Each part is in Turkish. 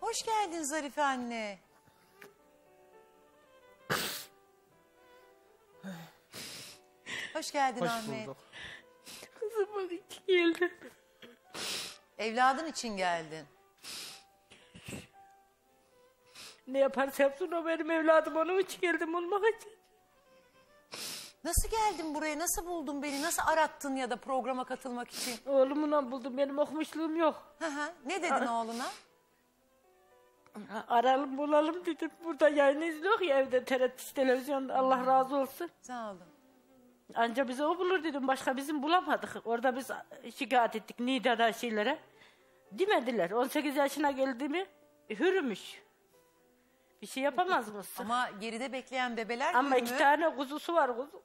Hoş geldin Zarife anne. Hoş geldin Hoş Ahmet. bulduk. Kızımın için geldim. Evladın için geldin. Ne yaparsa yapsın o benim evladım, onun için geldim, olmak için. Nasıl geldin buraya? Nasıl buldun beni? Nasıl arattın ya da programa katılmak için? Oğlumla buldum, benim okumuşluğum yok. Hı hı. Ne dedin oğluna? Aralım bulalım dedim. Burada yayın izliyor ya evde, TRT televizyonda, Allah razı olsun. Sağ olun. Anca bize o bulur dedim, başka bizim bulamadık. Orada biz şikayet ettik Nida'da şeylere. Demediler, 18 yaşına geldi mi hürmüş. Bir şey yapamaz mısın? Ama geride bekleyen bebeler Ama hür 2 mü? tane kuzusu var kuzu.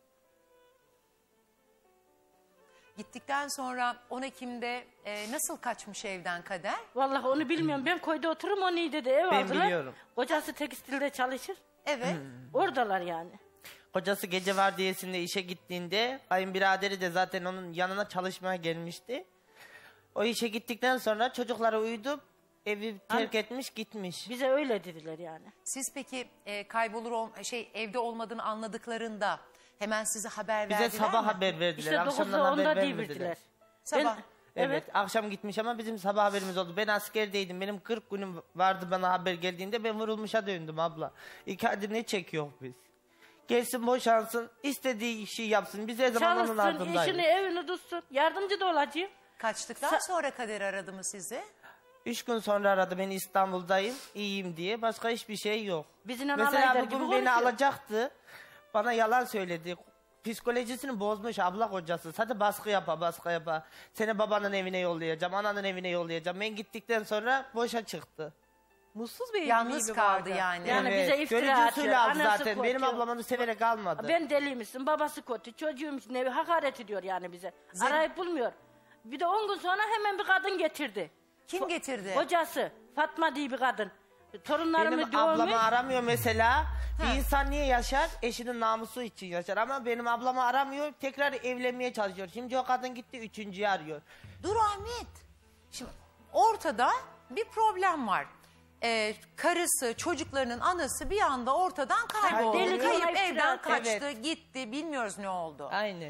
Gittikten sonra 10 Ekim'de nasıl kaçmış evden Kader? Vallahi onu bilmiyorum. Ben koyda otururum, o Niğde'de ev Ben aldılar. biliyorum. Kocası tekstilde çalışır. Evet. Oradalar yani. Kocası gece vardiyasında işe gittiğinde kayınbiraderi de zaten onun yanına çalışmaya gelmişti. O işe gittikten sonra çocukları uyudup evi terk etmiş gitmiş. Bize öyle dediler yani. Siz peki evde olmadığını anladıklarında hemen size haber Bize verdiler sabah mi? haber verdiler. İşte Akşamdan 9'da haber 10'da vermediler. devirdiler. Sabah. Evet, akşam gitmiş ama bizim sabah haberimiz oldu. Ben askerdeydim. Benim 40 günüm vardı bana haber geldiğinde. Ben vurulmuşa döndüm abla. 2 aydır ne çekiyor biz? Gelsin boşansın, istediği işi yapsın. Biz her zaman onun Çalışsın, ardındayız. işini, evini tutsun. Yardımcı da olacağım. Kaçtıktan sonra Kader aradı mı sizi? 3 gün sonra aradı, ben İstanbul'dayım, iyiyim diye. Başka hiçbir şey yok. Bizimle Mesela alay eder bugün gibi beni konuşuyor. alacaktı. Bana yalan söyledi. Psikolojisini bozmuş abla kocası. Hadi baskı yapa. Seni babanın evine yollayacağım, ananın evine yollayacağım. Ben gittikten sonra boşa çıktı. Mutsuz bir Yalnız evliliği kaldı vardı. yani. Yani Evet, bize iftira görücü atıyor. usulü aldı Anası zaten. Benim kötü. ablam onu severek almadı. Ben deli misin? Babası kötü. Çocuğumsun, evi hakaret ediyor yani bize. Arayıp bulmuyor. Bir de 10 gün sonra hemen bir kadın getirdi. Kim getirdi? Kocası. Fatma diye bir kadın. Torunlarımı Benim doğmuş. ablamı aramıyor mesela. Bir insan niye yaşar? Eşinin namusu için yaşar. Ama benim ablamı aramıyor. Tekrar evlenmeye çalışıyor. Şimdi o kadın gitti 3.'yü arıyor. Dur Ahmet. Şimdi ortada bir problem var. Karısı, çocuklarının anası bir anda ortadan kayboldu. Deli Kayıp kayıp evden iftira- kaçtı, Evet. gitti. Bilmiyoruz ne oldu. Aynen.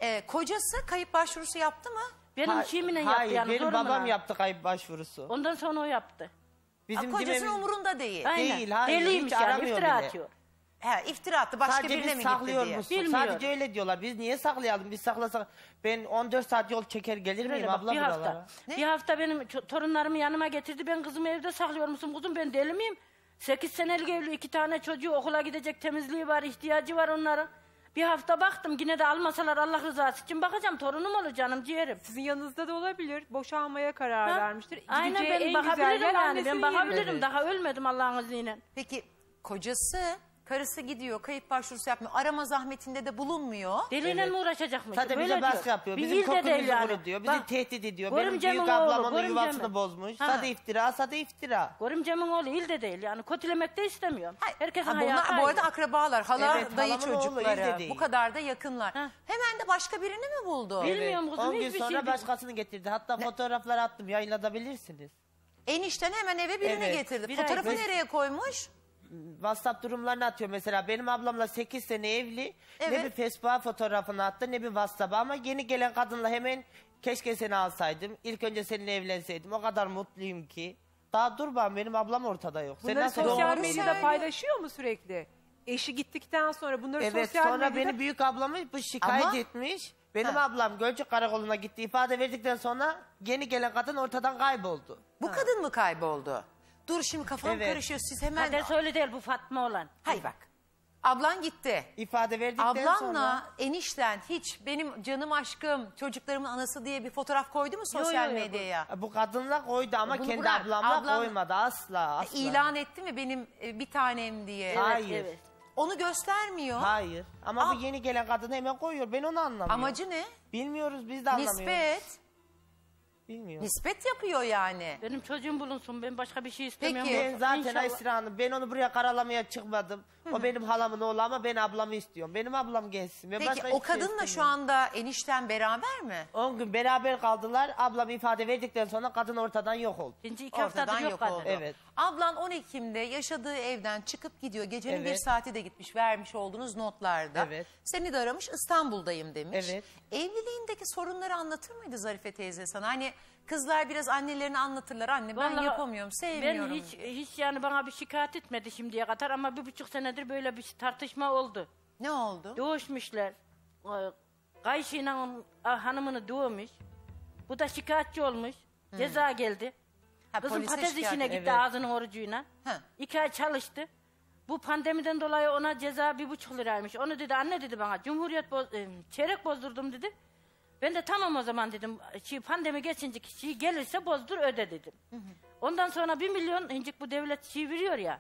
Kocası kayıp başvurusu yaptı mı? Benim kimine yaptı Hayır, yani benim sorumuna. babam yaptı kayıp başvurusu. Ondan sonra o yaptı. Bizim Kocasının Cim'imiz- umurunda değil. Aynen. Değil, hayır, Deliymiş hiç yani, aramıyor iftira bile. atıyor. He, iftira attı. Başka Sadece birine biz mi gitti diye. saklıyormuşuz. Bilmiyorum. Sadece öyle diyorlar. Biz niye saklayalım? Biz saklasak ben 14 saat yol çeker gelir miyim Böyle bak, abla bir buralara? hafta. Bir hafta benim torunlarımı yanıma getirdi. Ben kızımı evde saklıyor musun kuzum? Ben deli miyim? 8 senelik evli, 2 tane çocuğu, okula gidecek, temizliği var, ihtiyacı var onların. Bir hafta baktım, yine de almasalar Allah rızası için bakacağım. Torunum olur canım, ciğerim. Sizin yanınızda da olabilir. Boşanmaya karar Ha? vermiştir. Aynen, Gideceği ben en güzel bakabilirim yer yani. annesinin Ben bakabilirim. yeri. Daha ölmedim Allah'ın izniyle. Peki kocası, karısı gidiyor, kayıp başvurusu yapmıyor. Arama zahmetinde de bulunmuyor. Deliyle mi uğraşacakmış? Sadece Böyle bize baskı diyor. yapıyor. Bir Bizim il de değil kokumuzu yani. vurur diyor. Bizi Bak, tehdit ediyor. Benim görümcemin büyük ablam oğlu, onun yuvasını görümcemin. bozmuş. Ha. Sade iftira. Görümcemin oğlu il de değil yani. Kötülemek de istemiyorum. Herkesin Ha, hayatı bunlar bu arada ayrı. akrabalar, hala Evet, dayı halamın oğlu, çocukları. il de değil. Bu kadar da yakınlar. Ha. Hemen de başka birini mi buldu? Bilmiyorum kuzum, 10 gün hiçbir sonra şey başkasını getirdi. Hatta fotoğrafları attım, yayınlatabilirsiniz. Enişten hemen eve birini Evet. getirdi. Bir Fotoğrafı ay- nereye koymuş? WhatsApp durumlarını atıyor mesela. Benim ablamla 8 sene evli. Evet. Ne bir Facebook'a fotoğrafını attı ne bir WhatsApp'a, ama yeni gelen kadınla hemen keşke seni alsaydım. İlk önce seninle evlenseydim. O kadar mutluyum ki. Daha dur bak, benim ablam ortada yok. Sen Bunları nasıl sosyal Doğru medyada söylüyor. paylaşıyor mu sürekli? Eşi gittikten sonra bunları Evet, sosyal sonra medyada... beni büyük ablamı bu şikayet Ama- etmiş. Benim Ha. ablam Gölcük Karakolu'na gitti, ifade verdikten sonra yeni gelen kadın ortadan kayboldu. Bu kadın mı kayboldu? Dur şimdi kafam Evet. karışıyor. Siz hemen... Kader öyle değil, bu Fatma olan. Hayır bak. Ablan gitti. İfade verdikten Ablanla sonra... enişten hiç benim canım aşkım, çocuklarımın anası diye bir fotoğraf koydu mu sosyal yo, yo, medyaya? Bu kadınla koydu ama Bunu kendi bırak, ablamla ablam- koymadı asla. İlan etti mi benim bir tanem diye? Hayır. Evet. Onu göstermiyor. Hayır. Ama Am- bu yeni gelen kadını hemen koyuyor. Ben onu anlamıyorum. Amacı ne? Bilmiyoruz, biz de anlamıyoruz. Nispet. Bilmiyorum. Nispet yapıyor yani. Benim çocuğum bulunsun. Ben başka bir şey istemiyorum. Peki, Ben zaten İnşallah. Aysel Hanım, ben onu buraya karalamaya çıkmadım. O benim halamın oğlu ama ben ablamı istiyorum. Benim ablam gelsin. Ben Peki başka o hiçbir şey kadınla şu istemiyorum. anda enişten beraber mi? 10 gün beraber kaldılar. Ablam ifade verdikten sonra kadın ortadan yok oldu. İkinci 2 haftadır Ortadan yok, yok kadın. oldu. Evet. Ablan 10 Ekim'de yaşadığı evden çıkıp gidiyor. Gecenin Evet. 1 saati de gitmiş, vermiş olduğunuz notlarda. Evet. Seni de aramış, İstanbul'dayım demiş. Evet. Evliliğindeki sorunları anlatır mıydı Zarife teyze sana? Hani kızlar biraz annelerini anlatırlar. Anne ben Vallahi yapamıyorum, sevmiyorum. Ben hiç yani bana bir şikayet etmedi şimdiye kadar ama 1,5 senedir böyle bir tartışma oldu. Ne oldu? Doğuşmuşlar. Kayışıyla hanımını doğmuş. Bu da şikayetçi olmuş. Ceza geldi. Ha, Kızım polise patates şikayet işine etmiş. gitti Evet. ağzının orucuyla. Ha. 2 ay çalıştı. Bu pandemiden dolayı ona ceza 1,5 liraymış. Onu dedi anne dedi bana çeyrek bozdurdum dedi. Ben de tamam o zaman dedim. Pandemi geçince gelirse bozdur öde dedim. Ondan sonra 1 milyon incik bu devlet veriyor ya.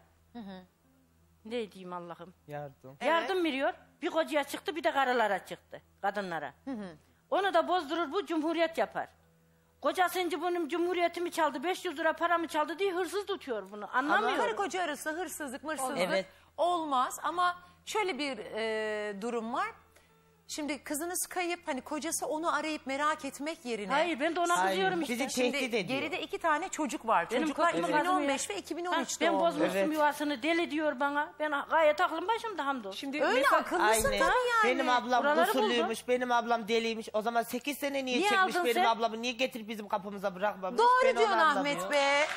Ne diyeyim Allah'ım. Yardım. Yardım veriyor. Bir kocaya çıktı bir de karılara çıktı. Kadınlara. Onu da bozdurur bu cumhuriyet yapar. Kocası ince benim cumhuriyetimi çaldı 500 lira paramı çaldı diye hırsız tutuyor bunu. Karı Anlamıyorum. koca arası hırsızlık mırsızlık Evet. olmaz ama şöyle bir durum var. Şimdi kızınız kayıp, hani kocası onu arayıp merak etmek yerine. Hayır ben de ona Hayır, kızıyorum işte. bizi Şimdi tehdit ediyor. geride 2 tane çocuk var. Benim Çocuklar kocam 2015 kazmıyor. ve 2013'te Ben oldu. bozmuşum Evet. yuvasını deli diyor bana. Ben gayet aklım başımda hamdolsun. Şimdi Öyle mesela- akıllısın Aynen. tabii yani. Benim ablam Buraları usullüymüş, benim ablam deliymiş. O zaman 8 sene niye Niye çekmiş aldın benim sen? ablamı? Niye getirip bizim kapımıza bırakmamış? Doğru Ben onu diyorsun Ahmet anlamıyorum. be.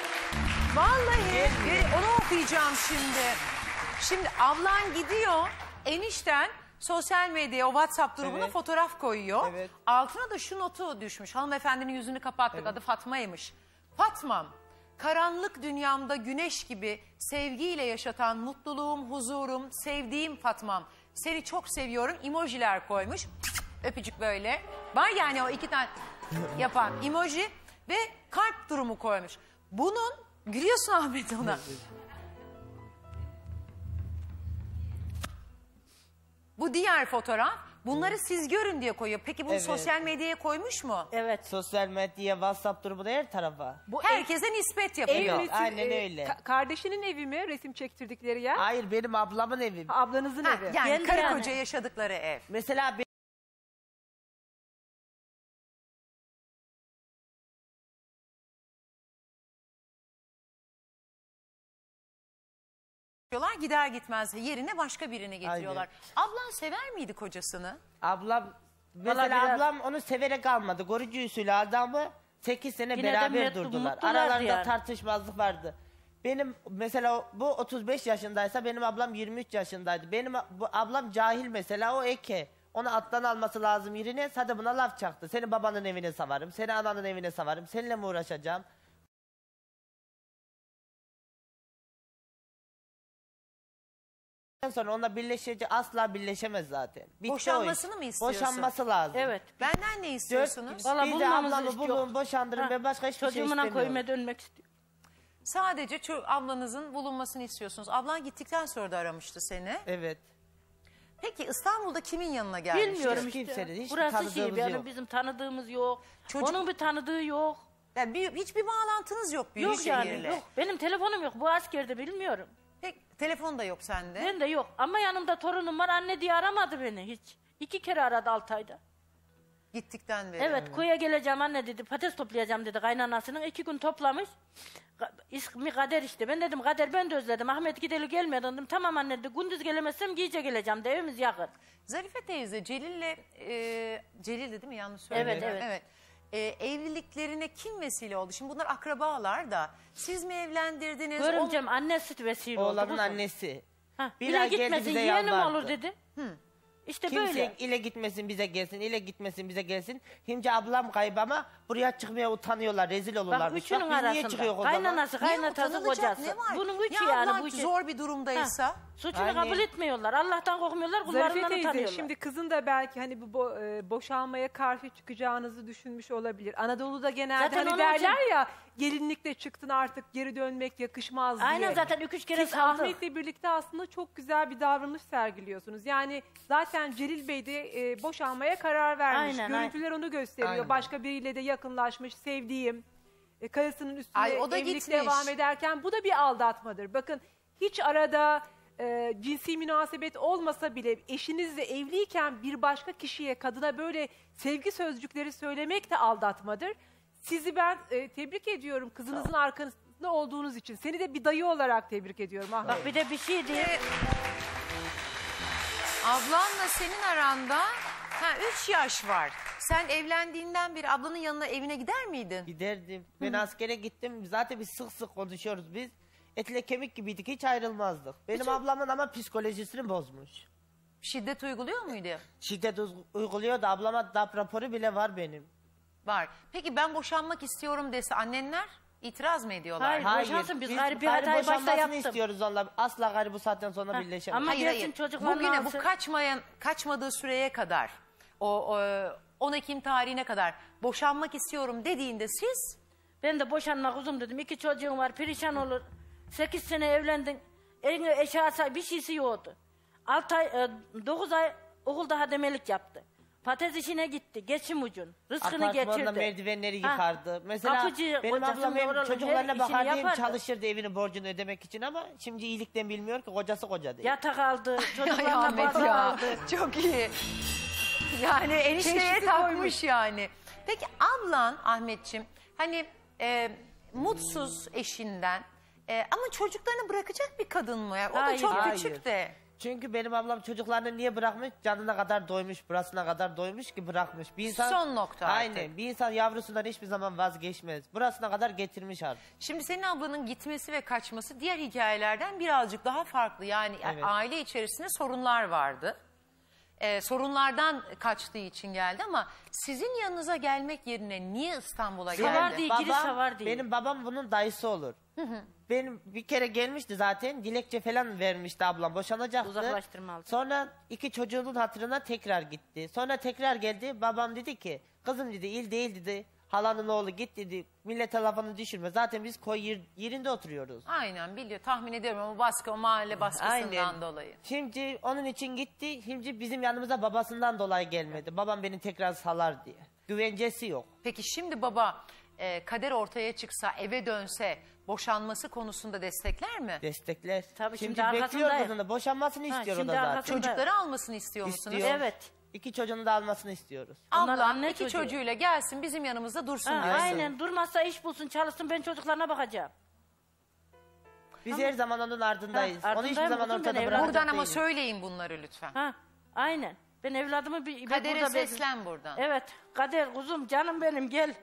Vallahi onu okuyacağım şimdi. Şimdi ablan gidiyor, enişten sosyal medyaya, o WhatsApp grubuna Evet. fotoğraf koyuyor. Evet. Altına da şu notu düşmüş. Hanımefendinin yüzünü kapattık. Adı Fatma'ymış. Fatmam, karanlık dünyamda güneş gibi sevgiyle yaşatan mutluluğum, huzurum, sevdiğim Fatmam. Seni çok seviyorum. Emojiler koymuş. Öpücük böyle. Var yani o 2 tane yapan emoji ve kalp durumu koymuş. Bunun, gülüyorsun Ahmet ona. Bu diğer fotoğraf. Bunları siz görün diye koyuyor. Peki bunu Evet. sosyal medyaya koymuş mu? Evet. Sosyal medya, WhatsApp durumu da her tarafa. Bu Herkese nispet yapıyor. Yok, resim, aynen öyle. Kardeşinin evi mi resim çektirdikleri yer? Hayır, benim ablamın evi. Ablanızın Ha, evi. yani Kendi karı yani. koca yaşadıkları ev. Mesela Diyorlar, gider gitmez yerine başka birini getiriyorlar. Ablan sever miydi kocasını? ablam, mesela Vallahi biraz- ablam onu severek almadı. Görücü usulü adamı 8 sene Yine de beraber mutlu- durdular. mutlulardı Aralarında yani. tartışmazlık vardı. Benim mesela bu 35 yaşındaysa benim ablam 23 yaşındaydı. Benim bu ablam cahil mesela, o eke. Onu alttan alması lazım yerine. Sadece buna laf çaktı. Seni babanın evine savarım, seni ananın evine savarım, seninle mi uğraşacağım? Sonra onunla birleşecek, asla birleşemez zaten. Bitti o iş. Boşanmasını mı istiyorsun? Boşanması lazım. Evet. Benden ne istiyorsunuz? Vallahi Biz de bulmamızı ablamı istiyor. bulun, boşandırın. Ha, Ben başka hiçbir şey Çocuğumla istemiyorum. koyuma dönmek istiyor. Sadece ablanızın bulunmasını istiyorsunuz. Ablan gittikten sonra da aramıştı seni. Evet. Peki İstanbul'da kimin yanına gelmişti? Bilmiyorum Hiç işte. kimsenin, hiç Burası tanıdığımız benim yok. bizim tanıdığımız yok. Çocuk- Onun bir tanıdığı yok. Yani hiçbir bağlantınız yok büyük Yok yani şehirle. yok. Benim telefonum yok. Bu askerde bilmiyorum. Peki, telefon da yok sende. Ben de yok. Ama yanımda torunum var. Anne diye aramadı beni hiç. 2 kere aradı 6 ayda. Gittikten beri. Evet köye geleceğim anne dedi. Patates toplayacağım dedi kaynanasının. 2 gün toplamış. İsmi Kader işte. Ben dedim Kader ben de özledim. Ahmet gideli gelmedi dedim. Tamam anne dedi. Gündüz gelemezsem gece geleceğim de evimiz yakın. Zarife teyze Celil'le Celil değil mi, yanlış söyledim? Evet, evet. Evliliklerine kim vesile oldu? Şimdi bunlar akrabalar da. Siz mi evlendirdiniz? Görümcem annesi vesile oldu. Oğlanın kuzum. annesi. Ha, Bir ile ay geldi gitmesin bize yeğenim yalvardı. olur dedi. İşte Kimse böyle. ile gitmesin bize gelsin, ile gitmesin bize gelsin. Şimdi ablam kayıp ama buraya çıkmaya utanıyorlar, rezil olurlar. Bak üçünün biz niye arasında. çıkıyoruz o zaman? Kaynanası, Niye kaynatası, utanılacak kocası. ne var? Bunun üçü ya yani ablan bu üçü. zor bir durumdaysa. Ha, suçunu Aynen. kabul etmiyorlar. Allah'tan korkmuyorlar, Zarife kullarından teyze utanıyorlar. şimdi kızın da belki hani bu boşanmaya karşı çıkacağınızı düşünmüş olabilir. Anadolu'da genelde Zaten hani onun derler için- ya gelinlikle çıktın artık geri dönmek yakışmaz diye. Aynen zaten 2-3 kere Siz saldık. Ahmet'le birlikte aslında çok güzel bir davranış sergiliyorsunuz. Yani zaten zaten Celil Bey de boşanmaya karar vermiş. Aynen, Görüntüler onu gösteriyor. Aynen. Başka biriyle de yakınlaşmış, sevdiğim. Karısının üstüne Ay, o da evlilik gitmiş. devam ederken bu da bir aldatmadır. Bakın hiç arada cinsi münasebet olmasa bile eşinizle evliyken bir başka kişiye, kadına böyle sevgi sözcükleri söylemek de aldatmadır. Sizi ben tebrik ediyorum kızınızın arkasında olduğunuz için. Seni de bir dayı olarak tebrik ediyorum. Ahmet. Bak bir de bir şey diyeyim. Ablanla senin aranda 3 yaş var. Sen evlendiğinden beri ablanın yanına, evine gider miydin? Giderdim. Ben askere gittim. Zaten biz sık sık konuşuyoruz biz. Etle kemik gibiydik. Hiç ayrılmazdık. Benim ablamın ama psikolojisini bozmuş. Şiddet uyguluyor muydu? Şiddet uyguluyor da ablama DAP raporu bile var benim. Var. Peki ben boşanmak istiyorum dese annenler itiraz mı ediyorlar? Hayır. Boşansın, biz gayrı bir hatayı başta boşanmasını yaptım. istiyoruz Allah. Asla gayrı bu saatten sonra birleşemez. Ama Hayır gelsin hayır. çocuklarını Bugüne bu alsın. kaçmadığı süreye kadar, o 10 Ekim tarihine kadar boşanmak istiyorum dediğinde siz Ben de boşanmak uzun dedim. 2 çocuğum var, perişan olur. 8 sene evlendin. Eline eşyası bir şeysi yoktu. 9 ay okulda hademelik yaptı. Patates işine gitti. Geçim ucun. Rızkını Apartmanda getirdi. merdivenleri Ha, yıkardı. Mesela kapıcı, benim kocasının ablam hem oralı, her çocuklarına işini bakardı hem yapardı. çalışırdı evinin borcunu ödemek için ama şimdi iyilikten bilmiyor ki kocası koca değil. Yatak aldı. Ay Çocuklarına Ahmet bardak ya aldı. çok iyi. Yani enişteye Teşhisi takmış koymuş. yani. Peki ablan Ahmetciğim hani mutsuz eşinden ama çocuklarını bırakacak bir kadın mı? Ya? O da Hayır. çok Hayır. küçük de. Çünkü benim ablam çocuklarını niye bırakmış? Canına kadar doymuş, burasına kadar doymuş ki bırakmış. Bir insan, Son nokta artık. Aynen. Bir insan yavrusundan hiçbir zaman vazgeçmez. Burasına kadar getirmiş artık. Şimdi senin ablanın gitmesi ve kaçması diğer hikayelerden birazcık daha farklı. Yani Evet. aile içerisinde sorunlar vardı. Sorunlardan kaçtığı için geldi ama sizin yanınıza gelmek yerine niye İstanbul'a geldi? Savar değil, giri savar değil. Benim babam bunun dayısı olur. Benim bir kere gelmişti zaten. Dilekçe falan vermişti ablam. Boşanacaktı. Uzaklaştırma aldı. Sonra 2 çocuğunun hatırına tekrar gitti. Sonra tekrar geldi. Babam dedi ki kızım dedi il değil dedi. Halanın oğlu git dedi. Millete lafını düşürme. Zaten biz koy yerinde oturuyoruz. Aynen biliyor tahmin ediyorum ama baskı o mahalle baskısından Aynen. dolayı. Şimdi onun için gitti. Şimdi bizim yanımıza babasından dolayı gelmedi. Babam beni tekrar salar diye. Güvencesi yok. Peki şimdi baba kader ortaya çıksa eve dönse boşanması konusunda destekler mi? Destekler. Tabii, şimdi şimdi bekliyor arkasındayım. kızını. Boşanmasını Ha, istiyor o şimdi da zaten. arkasında- Çocukları almasını istiyor musunuz? İstiyor. Evet. 2 çocuğunu da almasını istiyoruz. Onlar Ablam anne 2 çocuğu. çocuğuyla gelsin bizim yanımızda dursun Ha, diyorsun. aynen durmazsa iş bulsun çalışsın ben çocuklarına bakacağım. Biz her zaman onun ardındayız. Ha, Onu hiçbir ardındayım zaman kızım, ortada ben bırakacak Buradan ama değiliz. söyleyin bunları lütfen. Ha, aynen. Ben evladımı bir Kadere burada seslen buradan. Evet. Kader kuzum canım benim gel.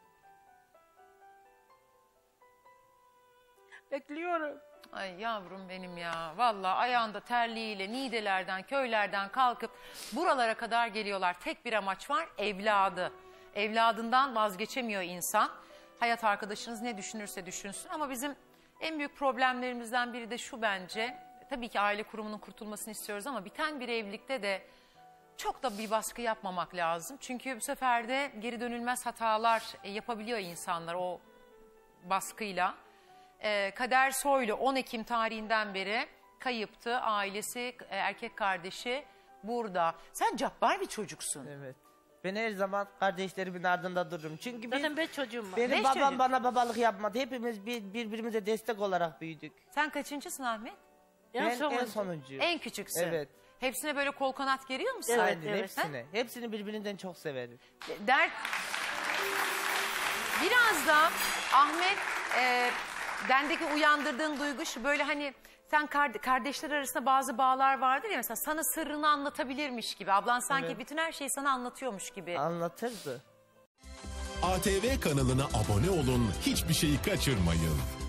Bekliyorum. Ay yavrum benim ya. Vallahi ayağında terliğiyle Niğdelerden, köylerden kalkıp buralara kadar geliyorlar. Tek bir amaç var, evladı. Evladından vazgeçemiyor insan. Hayat arkadaşınız ne düşünürse düşünsün ama bizim en büyük problemlerimizden biri de şu bence. Tabii ki aile kurumunun kurtulmasını istiyoruz ama biten bir evlilikte de çok da bir baskı yapmamak lazım. Çünkü bu sefer de geri dönülmez hatalar yapabiliyor insanlar o baskıyla. Kader Soylu 10 Ekim tarihinden beri kayıptı. Ailesi, erkek kardeşi burada. Sen cabbar bir çocuksun. Evet. Ben her zaman kardeşlerimin ardında dururum. Çünkü biz, Zaten 5 çocuğum var. benim Beş babam çocuk. bana babalık yapmadı. Hepimiz birbirimize destek olarak büyüdük. Sen kaçıncısın Ahmet? En Ben son- en sonuncuyum. En küçüksün. Evet. Hepsine böyle kol kanat geriyor musun? Evet, Aynen evet. hepsine. Hepsini birbirinden çok severim. Biraz da Ahmet dendeki uyandırdığın duygu şu böyle hani sen kardeşler arasında bazı bağlar vardır ya mesela sana sırrını anlatabilirmiş gibi. Ablan sanki Evet. bütün her şeyi sana anlatıyormuş gibi. Anlatırdı. ATV kanalına abone olun, hiçbir şeyi kaçırmayın.